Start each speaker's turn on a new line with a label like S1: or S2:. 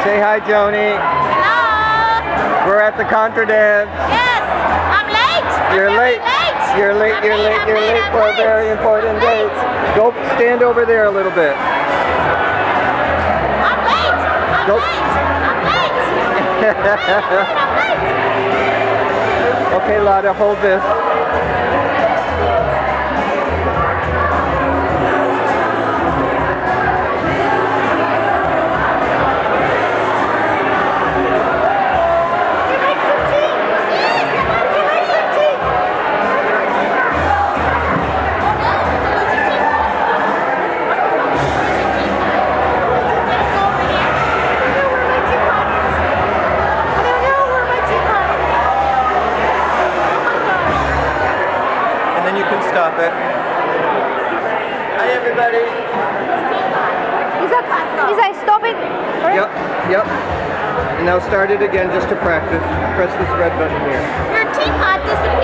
S1: Say hi, Joni.
S2: Hello.
S1: We're at the Contra dance.
S2: Yes, I'm late.
S1: You're late. You're late. You're late. You're late for a very important date. Go stand over there a little bit.
S2: I'm late. I'm late. I'm late. I'm late.
S1: Okay, Lotta, hold this. Stop it. Hi, everybody.
S2: Isa, stop it.
S1: Yep, yep. And now start it again just to practice. Press this red button here.
S2: Your teapot disappeared.